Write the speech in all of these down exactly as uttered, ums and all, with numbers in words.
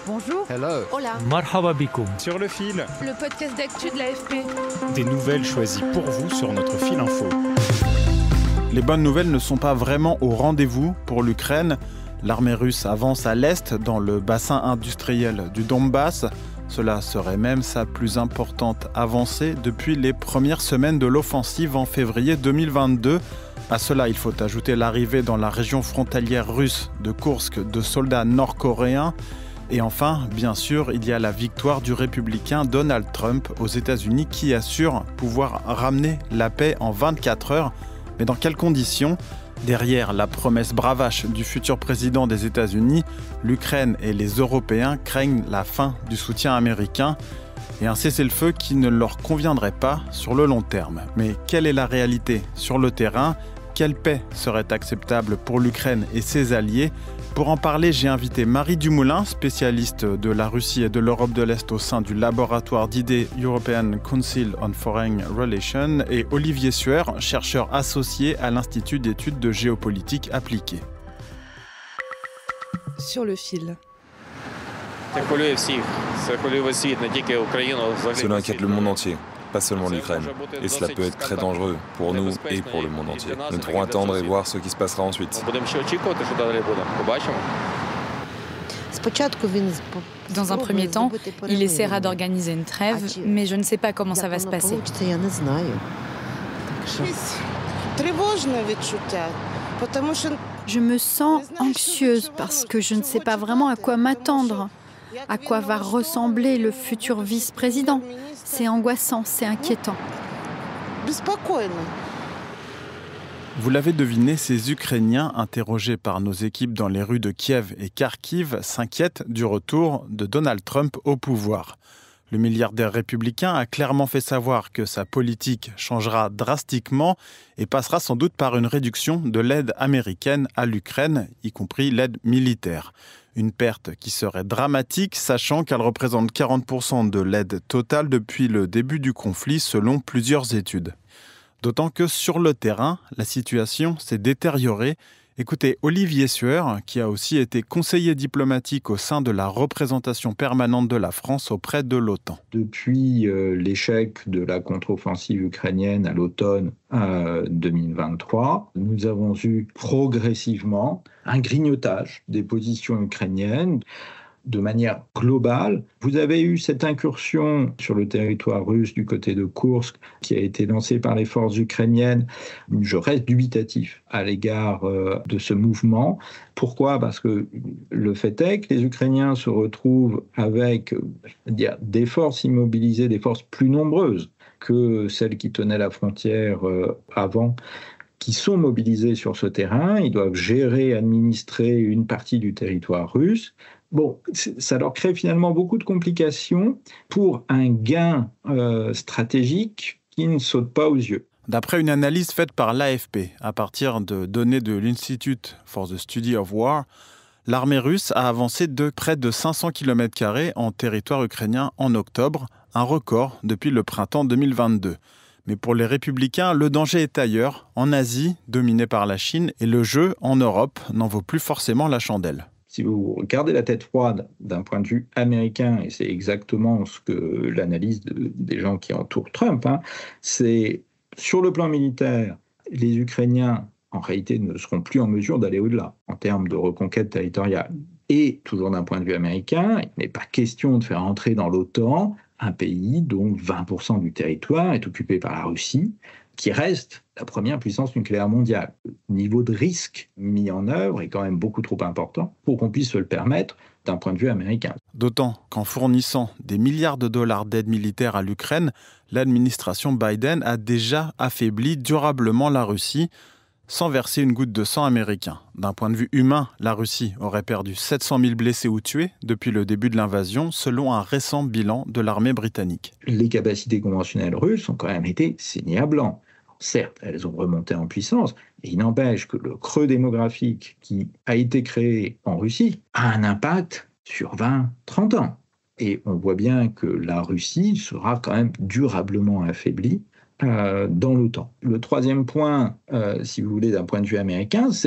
Bonjour. Hello. Hola. Marhaba bikoum. Sur le fil. Le podcast d'actu de l'A F P. Des nouvelles choisies pour vous sur notre fil info. Les bonnes nouvelles ne sont pas vraiment au rendez-vous pour l'Ukraine. L'armée russe avance à l'est, dans le bassin industriel du Donbass. Cela serait même sa plus importante avancée depuis les premières semaines de l'offensive en février deux mille vingt-deux. À cela, il faut ajouter l'arrivée dans la région frontalière russe de Koursk de soldats nord-coréens. Et enfin, bien sûr, il y a la victoire du républicain Donald Trump aux États-Unis qui assure pouvoir ramener la paix en vingt-quatre heures. Mais dans quelles conditions ? Derrière la promesse bravache du futur président des États-Unis, l'Ukraine et les Européens craignent la fin du soutien américain et un cessez-le-feu qui ne leur conviendrait pas sur le long terme. Mais quelle est la réalité sur le terrain ? Quelle paix serait acceptable pour l'Ukraine et ses alliés ? Pour en parler, j'ai invité Marie Dumoulin, spécialiste de la Russie et de l'Europe de l'Est au sein du laboratoire d'idées European Council on Foreign Relations, et Olivier Sueur, chercheur associé à l'Institut d'études de géopolitique appliquée. Sur le fil. Cela inquiète le monde entier, pas seulement l'Ukraine. Et cela peut être très dangereux pour nous et pour le monde entier. Nous devrons attendre et voir ce qui se passera ensuite. Dans un premier temps, il essaiera d'organiser une trêve, mais je ne sais pas comment ça va se passer. Je me sens anxieuse parce que je ne sais pas vraiment à quoi m'attendre, à quoi va ressembler le futur vice-président. C'est angoissant, c'est inquiétant. Vous l'avez deviné, ces Ukrainiens interrogés par nos équipes dans les rues de Kiev et Kharkiv s'inquiètent du retour de Donald Trump au pouvoir. Le milliardaire républicain a clairement fait savoir que sa politique changera drastiquement et passera sans doute par une réduction de l'aide américaine à l'Ukraine, y compris l'aide militaire. Une perte qui serait dramatique, sachant qu'elle représente quarante pour cent de l'aide totale depuis le début du conflit, selon plusieurs études. D'autant que sur le terrain, la situation s'est détériorée. Écoutez, Olivier Sueur, qui a aussi été conseiller diplomatique au sein de la représentation permanente de la France auprès de l'OTAN. Depuis euh, l'échec de la contre-offensive ukrainienne à l'automne euh, deux mille vingt-trois, nous avons eu progressivement un grignotage des positions ukrainiennes. De manière globale, vous avez eu cette incursion sur le territoire russe du côté de Koursk qui a été lancée par les forces ukrainiennes. Je reste dubitatif à l'égard euh, de ce mouvement. Pourquoi ? Parce que le fait est que les Ukrainiens se retrouvent avec dire, des forces immobilisées, des forces plus nombreuses que celles qui tenaient la frontière euh, avant, qui sont mobilisées sur ce terrain. Ils doivent gérer, administrer une partie du territoire russe. Bon, ça leur crée finalement beaucoup de complications pour un gain euh, stratégique qui ne saute pas aux yeux. D'après une analyse faite par l'A F P, à partir de données de l'Institute for the Study of War, l'armée russe a avancé de près de cinq cents kilomètres carrés en territoire ukrainien en octobre, un record depuis le printemps deux mille vingt-deux. Mais pour les républicains, le danger est ailleurs, en Asie, dominée par la Chine, et le jeu, en Europe, n'en vaut plus forcément la chandelle. Si vous regardez la tête froide d'un point de vue américain, et c'est exactement ce que l'analyse de, des gens qui entourent Trump, hein, c'est sur le plan militaire, les Ukrainiens, en réalité, ne seront plus en mesure d'aller au-delà en termes de reconquête territoriale. Et toujours d'un point de vue américain, il n'est pas question de faire entrer dans l'OTAN un pays dont vingt pour cent du territoire est occupé par la Russie, qui reste la première puissance nucléaire mondiale. Le niveau de risque mis en œuvre est quand même beaucoup trop important pour qu'on puisse se le permettre d'un point de vue américain. D'autant qu'en fournissant des milliards de dollars d'aide militaire à l'Ukraine, l'administration Biden a déjà affaibli durablement la Russie, sans verser une goutte de sang américain. D'un point de vue humain, la Russie aurait perdu sept cent mille blessés ou tués depuis le début de l'invasion, selon un récent bilan de l'armée britannique. Les capacités conventionnelles russes ont quand même été saignées à blanc. Certes, elles ont remonté en puissance, et il n'empêche que le creux démographique qui a été créé en Russie a un impact sur vingt à trente ans. Et on voit bien que la Russie sera quand même durablement affaiblie euh, dans l'OTAN. Le troisième point, euh, si vous voulez, d'un point de vue américain, c'est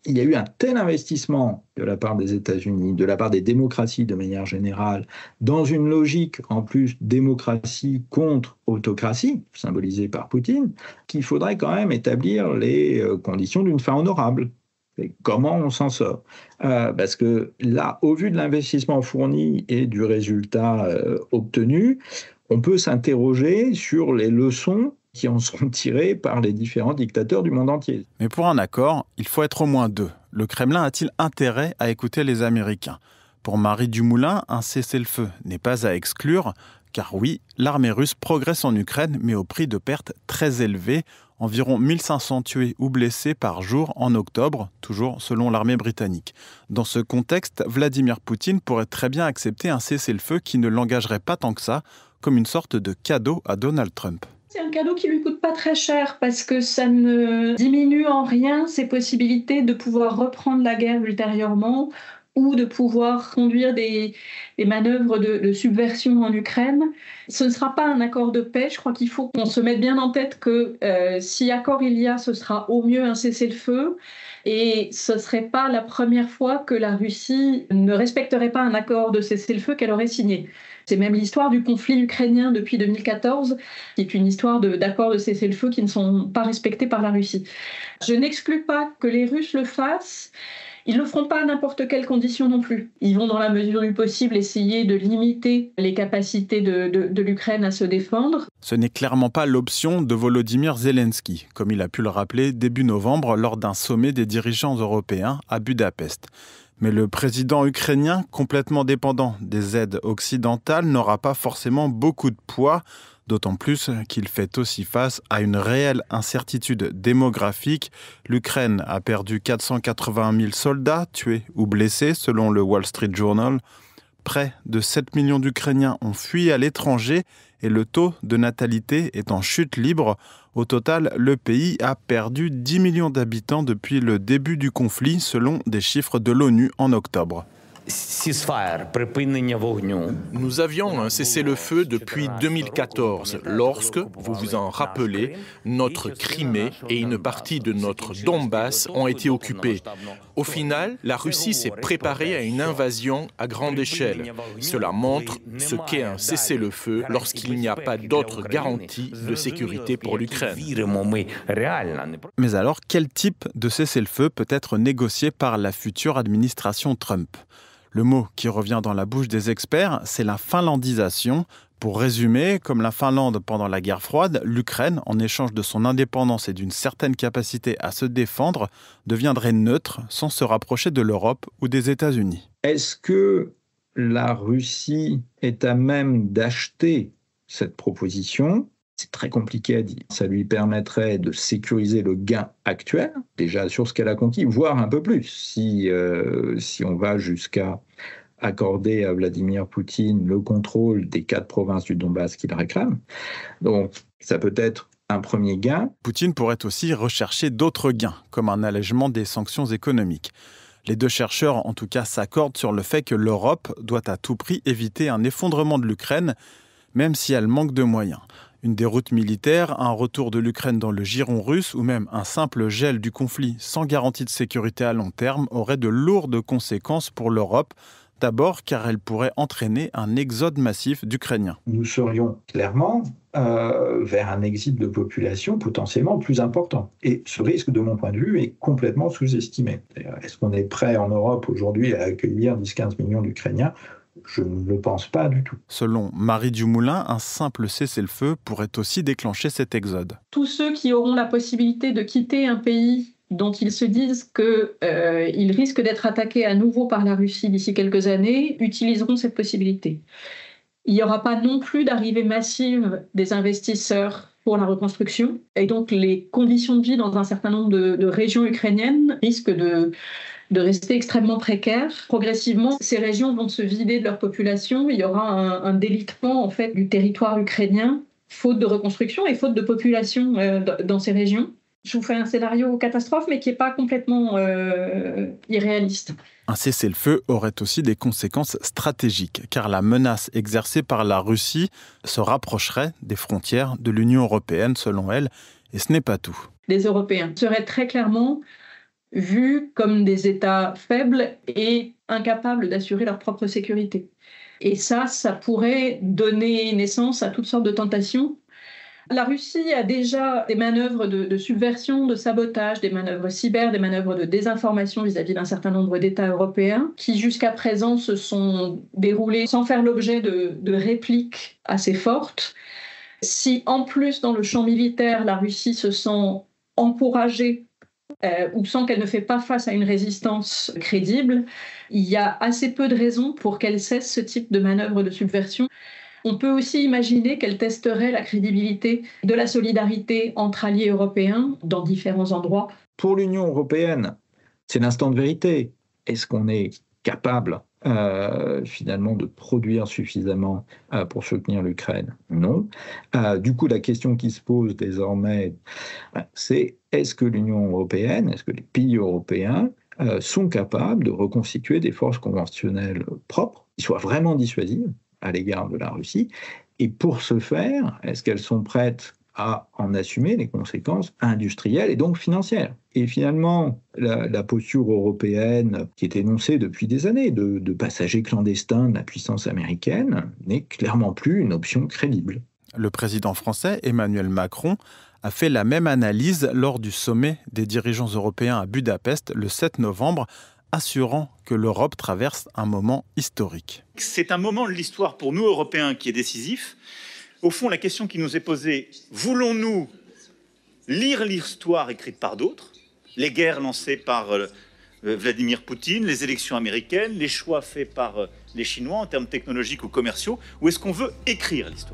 il y a eu un tel investissement de la part des États-Unis, de la part des démocraties de manière générale, dans une logique en plus démocratie contre autocratie, symbolisée par Poutine, qu'il faudrait quand même établir les conditions d'une fin honorable. Et comment on s'en sort euh, Parce que là, au vu de l'investissement fourni et du résultat euh, obtenu, on peut s'interroger sur les leçons qui en seront tirées par les différents dictateurs du monde entier. Mais pour un accord, il faut être au moins deux. Le Kremlin a-t-il intérêt à écouter les Américains ? Pour Marie Dumoulin, un cessez-le-feu n'est pas à exclure, car oui, l'armée russe progresse en Ukraine, mais au prix de pertes très élevées, environ mille cinq cents tués ou blessés par jour en octobre, toujours selon l'armée britannique. Dans ce contexte, Vladimir Poutine pourrait très bien accepter un cessez-le-feu qui ne l'engagerait pas tant que ça, comme une sorte de cadeau à Donald Trump. C'est un cadeau qui lui coûte pas très cher parce que ça ne diminue en rien ses possibilités de pouvoir reprendre la guerre ultérieurement ou de pouvoir conduire des, des manœuvres de, de subversion en Ukraine. Ce ne sera pas un accord de paix. Je crois qu'il faut qu'on se mette bien en tête que euh, si accord il y a, ce sera au mieux un cessez-le-feu. Et ce ne serait pas la première fois que la Russie ne respecterait pas un accord de cessez-le-feu qu'elle aurait signé. C'est même l'histoire du conflit ukrainien depuis deux mille quatorze, qui est une histoire de, d'accords de cessez-le-feu qui ne sont pas respectés par la Russie. Je n'exclus pas que les Russes le fassent. Ils ne le feront pas à n'importe quelle condition non plus. Ils vont dans la mesure du possible essayer de limiter les capacités de, de, de l'Ukraine à se défendre. Ce n'est clairement pas l'option de Volodymyr Zelensky, comme il a pu le rappeler début novembre lors d'un sommet des dirigeants européens à Budapest. Mais le président ukrainien, complètement dépendant des aides occidentales, n'aura pas forcément beaucoup de poids, d'autant plus qu'il fait aussi face à une réelle incertitude démographique. L'Ukraine a perdu quatre cent quatre-vingt mille soldats, tués ou blessés, selon le Wall Street Journal. Près de sept millions d'Ukrainiens ont fui à l'étranger et le taux de natalité est en chute libre. Au total, le pays a perdu dix millions d'habitants depuis le début du conflit, selon des chiffres de l'ONU en octobre. Nous avions un cessez-le-feu depuis deux mille quatorze, lorsque, vous vous en rappelez, notre Crimée et une partie de notre Donbass ont été occupés. Au final, la Russie s'est préparée à une invasion à grande échelle. Cela montre ce qu'est un cessez-le-feu lorsqu'il n'y a pas d'autre garantie de sécurité pour l'Ukraine. Mais alors, quel type de cessez-le-feu peut être négocié par la future administration Trump ? Le mot qui revient dans la bouche des experts, c'est la finlandisation. Pour résumer, comme la Finlande pendant la guerre froide, l'Ukraine, en échange de son indépendance et d'une certaine capacité à se défendre, deviendrait neutre sans se rapprocher de l'Europe ou des États-Unis. Est-ce que la Russie est à même d'acheter cette proposition ? C'est très compliqué à dire. Ça lui permettrait de sécuriser le gain actuel, déjà sur ce qu'elle a conquis, voire un peu plus, si, euh, si on va jusqu'à accorder à Vladimir Poutine le contrôle des quatre provinces du Donbass qu'il réclame. Donc, ça peut être un premier gain. Poutine pourrait aussi rechercher d'autres gains, comme un allègement des sanctions économiques. Les deux chercheurs, en tout cas, s'accordent sur le fait que l'Europe doit à tout prix éviter un effondrement de l'Ukraine, même si elle manque de moyens. Une déroute militaire, un retour de l'Ukraine dans le giron russe ou même un simple gel du conflit sans garantie de sécurité à long terme aurait de lourdes conséquences pour l'Europe. D'abord car elle pourrait entraîner un exode massif d'Ukrainiens. Nous serions clairement euh, vers un exil de population potentiellement plus important. Et ce risque, de mon point de vue, est complètement sous-estimé. Est-ce qu'on est prêt en Europe aujourd'hui à accueillir dix à quinze millions d'Ukrainiens ? Je ne le pense pas du tout. Selon Marie Dumoulin, un simple cessez-le-feu pourrait aussi déclencher cet exode. Tous ceux qui auront la possibilité de quitter un pays dont ils se disent qu'ils euh, risquent d'être attaqués à nouveau par la Russie d'ici quelques années, utiliseront cette possibilité. Il n'y aura pas non plus d'arrivée massive des investisseurs pour la reconstruction. Et donc les conditions de vie dans un certain nombre de, de régions ukrainiennes risquent de... de rester extrêmement précaires. Progressivement, ces régions vont se vider de leur population. Il y aura un, un délitement en fait, du territoire ukrainien, faute de reconstruction et faute de population euh, dans ces régions. Je vous fais un scénario catastrophe, mais qui n'est pas complètement euh, irréaliste. Un cessez-le-feu aurait aussi des conséquences stratégiques, car la menace exercée par la Russie se rapprocherait des frontières de l'Union européenne, selon elle, et ce n'est pas tout. Les Européens seraient très clairement vus comme des États faibles et incapables d'assurer leur propre sécurité. Et ça, ça pourrait donner naissance à toutes sortes de tentations. La Russie a déjà des manœuvres de, de subversion, de sabotage, des manœuvres cyber, des manœuvres de désinformation vis-à-vis d'un certain nombre d'États européens qui, jusqu'à présent, se sont déroulées sans faire l'objet de, de répliques assez fortes. Si, en plus, dans le champ militaire, la Russie se sent encouragée euh, ou sent qu'elle ne fait pas face à une résistance crédible, il y a assez peu de raisons pour qu'elle cesse ce type de manœuvre de subversion. On peut aussi imaginer qu'elle testerait la crédibilité de la solidarité entre alliés européens dans différents endroits. Pour l'Union européenne, c'est l'instant de vérité. Est-ce qu'on est capable euh, finalement de produire suffisamment euh, pour soutenir l'Ukraine? Non. Euh, du coup, la question qui se pose désormais, c'est est-ce que l'Union européenne, est-ce que les pays européens euh, sont capables de reconstituer des forces conventionnelles propres, qui soient vraiment dissuasives à l'égard de la Russie, et pour ce faire, est-ce qu'elles sont prêtes à en assumer les conséquences industrielles et donc financières? Et finalement, la, la posture européenne qui est énoncée depuis des années de, de passagers clandestins de la puissance américaine n'est clairement plus une option crédible. Le président français Emmanuel Macron a fait la même analyse lors du sommet des dirigeants européens à Budapest le sept novembre, assurant que l'Europe traverse un moment historique. C'est un moment de l'histoire pour nous, Européens, qui est décisif. Au fond, la question qui nous est posée, voulons-nous lire l'histoire écrite par d'autres, les guerres lancées par euh, Vladimir Poutine, les élections américaines, les choix faits par euh, les Chinois en termes technologiques ou commerciaux, ou est-ce qu'on veut écrire l'histoire ?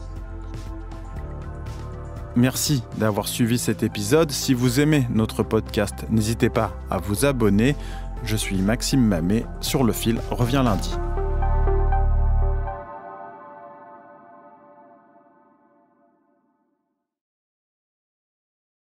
Merci d'avoir suivi cet épisode. Si vous aimez notre podcast, n'hésitez pas à vous abonner. Je suis Maxime Mamet. Sur le fil revient lundi.